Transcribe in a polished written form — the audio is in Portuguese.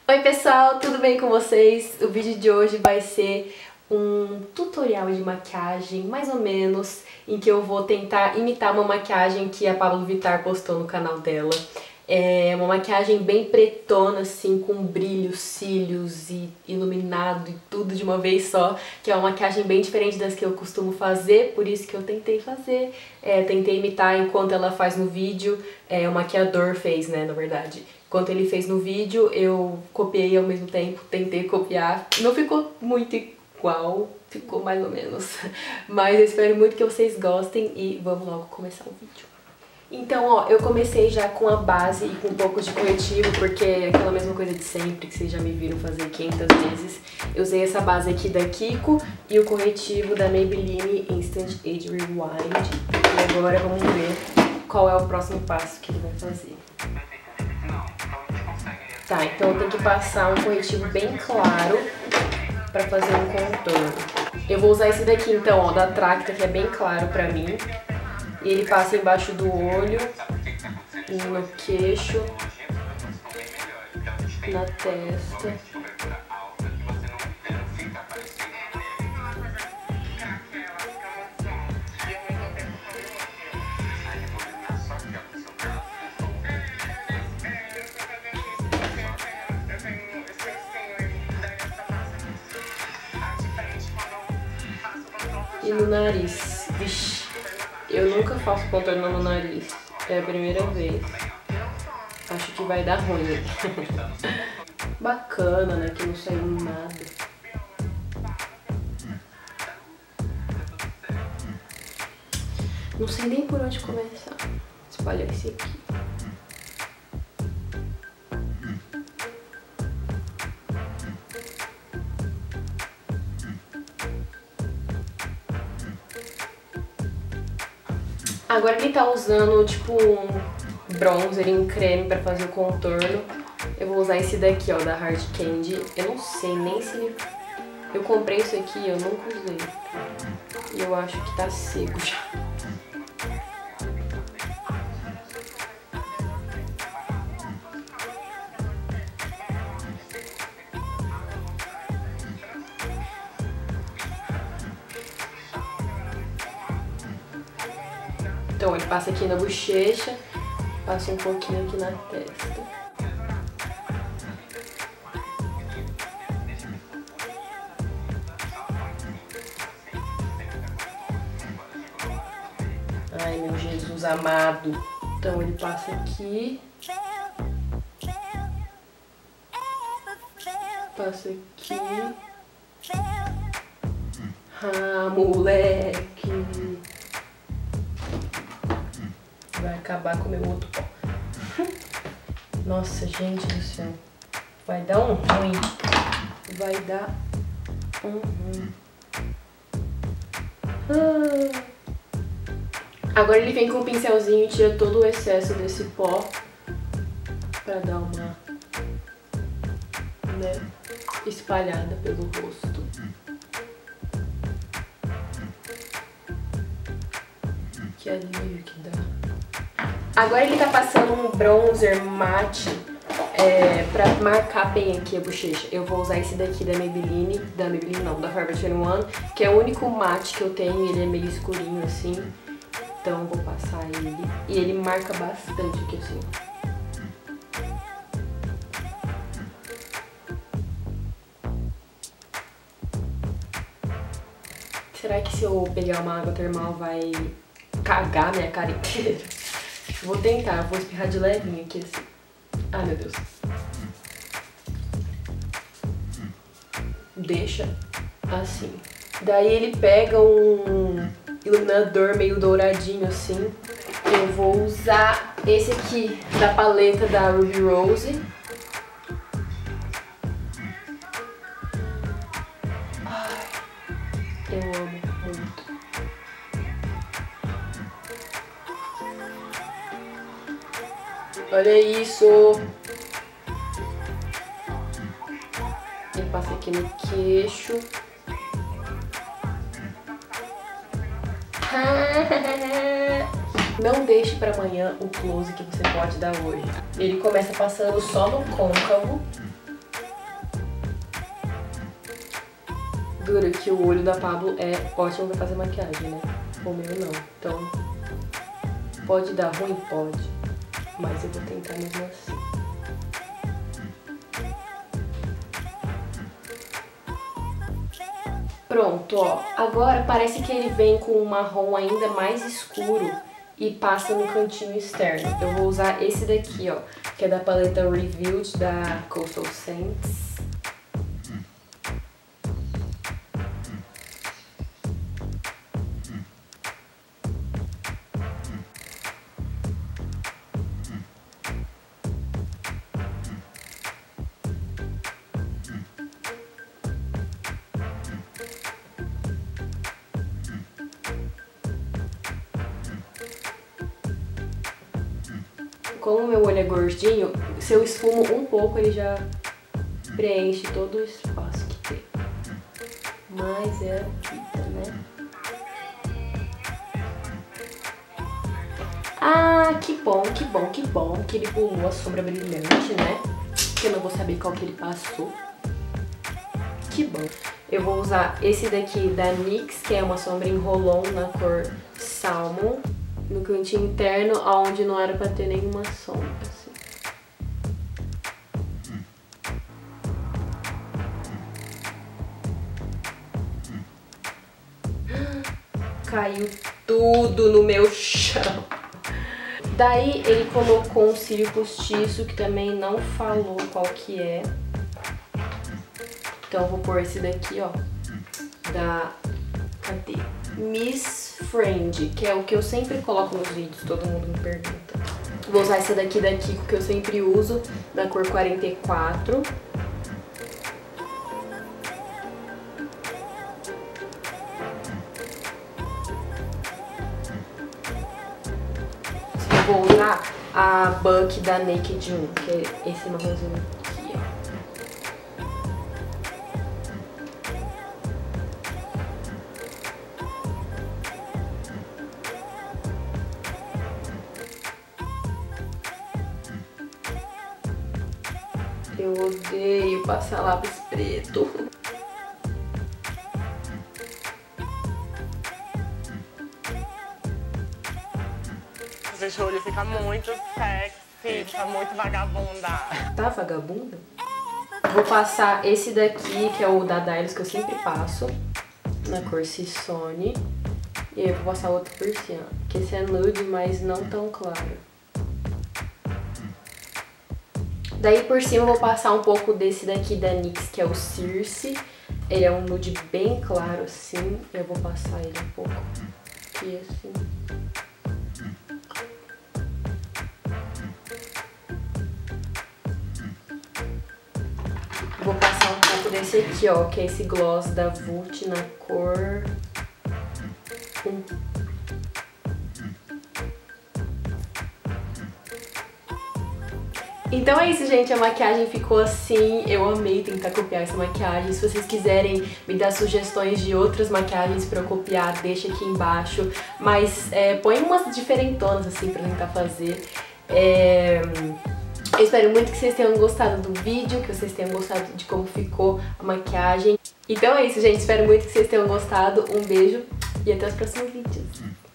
Oi pessoal, tudo bem com vocês? O vídeo de hoje vai ser um tutorial de maquiagem, mais ou menos, em que eu vou tentar imitar uma maquiagem que a Pablo Vittar postou no canal dela. É uma maquiagem bem pretona, assim, com brilho, cílios e iluminado e tudo de uma vez só, que é uma maquiagem bem diferente das que eu costumo fazer, por isso que eu tentei fazer. Tentei imitar enquanto ela faz no vídeo, o maquiador fez, né, na verdade. Enquanto ele fez no vídeo, eu copiei ao mesmo tempo, tentei copiar. Não ficou muito igual, ficou mais ou menos. Mas eu espero muito que vocês gostem e vamos logo começar o vídeo. Então, ó, eu comecei já com a base e com um pouco de corretivo, porque é aquela mesma coisa de sempre, que vocês já me viram fazer 500 vezes. Eu usei essa base aqui da Kiko e o corretivo da Maybelline Instant Age Rewind. E agora vamos ver qual é o próximo passo que ele vai fazer. Tá, então eu tenho que passar um corretivo bem claro pra fazer um contorno. Eu vou usar esse daqui então, ó, da Tracta, que é bem claro pra mim. E ele passa embaixo do olho, no queixo, na testa. E no nariz. Vixe, eu nunca faço contorno no nariz. É a primeira vez. Acho que vai dar ruim. Bacana, né? Que não saiu nada. Não sei nem por onde começar. Espalhar esse aqui. Agora ele tá usando tipo um bronzer em creme pra fazer o contorno. Eu vou usar esse daqui, ó, da Hard Candy. Eu não sei nem se ele... Eu comprei isso aqui e eu nunca usei. E eu acho que tá seco já. Então ele passa aqui na bochecha, passa um pouquinho aqui na testa. Ai, meu Jesus amado. Então ele passa aqui. Passa aqui. Ah, moleque. Vai acabar com o meu outro pó. Nossa, gente do céu. Vai dar um ruim. Vai dar um ruim. Agora ele vem com o pincelzinho e tira todo o excesso desse pó. Pra dar uma, né, espalhada pelo rosto. Que alívio que dá. Agora ele tá passando um bronzer mate pra marcar bem aqui a bochecha. Eu vou usar esse daqui da Maybelline não, da Forever 21, que é o único mate que eu tenho, ele é meio escurinho assim. Então eu vou passar ele. E ele marca bastante aqui assim. Será que se eu pegar uma água termal vai cagar minha cara inteira? Vou tentar, vou espirrar de levinho aqui assim. Ai, meu Deus. Deixa assim. Daí ele pega um iluminador meio douradinho assim. Eu vou usar esse aqui da paleta da Ruby Rose. Ai, eu amo muito. Olha isso! Eu passo aqui no queixo. Não deixe para amanhã o close que você pode dar hoje. Ele começa passando só no côncavo. Dura que o olho da Pablo é ótimo pra fazer maquiagem, né? O meu não. Então, pode dar ruim? Pode. Mas eu vou tentar mesmo assim. Pronto, ó. Agora parece que ele vem com um marrom ainda mais escuro e passa no cantinho externo. Eu vou usar esse daqui, ó, que é da paleta Revealed da Coastal Scents. Como meu olho é gordinho, se eu esfumo um pouco, ele já preenche todo o espaço que tem. Mas é a vida, né? Ah, que bom, que bom, que bom que ele pulou a sombra brilhante, né? Que eu não vou saber qual que ele passou. Que bom. Eu vou usar esse daqui da NYX, que é uma sombra em roll-on na cor Salmon, no cantinho interno, onde não era pra ter nenhuma sombra, assim. Caiu tudo no meu chão. Daí ele colocou um cílio postiço, que também não falou qual que é. Então eu vou pôr esse daqui, ó, da... cadê? Miss Friend, que é o que eu sempre coloco nos vídeos, todo mundo me pergunta. Vou usar essa daqui da Kiko, que eu sempre uso, da cor 44. Eu vou usar a Buck da Naked 1, que é esse marronzinho aqui, ó. Eu odeio passar lápis preto. Esse olho fica muito sexy, fica muito vagabunda. Tá vagabunda? Vou passar esse daqui, que é o da Dylos, que eu sempre passo, na cor Sissone. E aí eu vou passar outro por cima, que esse é nude, mas não tão claro. Daí por cima eu vou passar um pouco desse daqui da NYX, que é o Circe. Ele é um nude bem claro, assim. Eu vou passar ele um pouco aqui, assim. Vou passar um pouco desse aqui, ó, que é esse gloss da Vult na cor 1. Então é isso, gente, a maquiagem ficou assim, eu amei tentar copiar essa maquiagem. Se vocês quiserem me dar sugestões de outras maquiagens pra eu copiar, deixa aqui embaixo. Mas põe umas diferentonas assim pra tentar fazer. Eu espero muito que vocês tenham gostado do vídeo, que vocês tenham gostado de como ficou a maquiagem. Então é isso, gente, espero muito que vocês tenham gostado. Um beijo e até os próximos vídeos.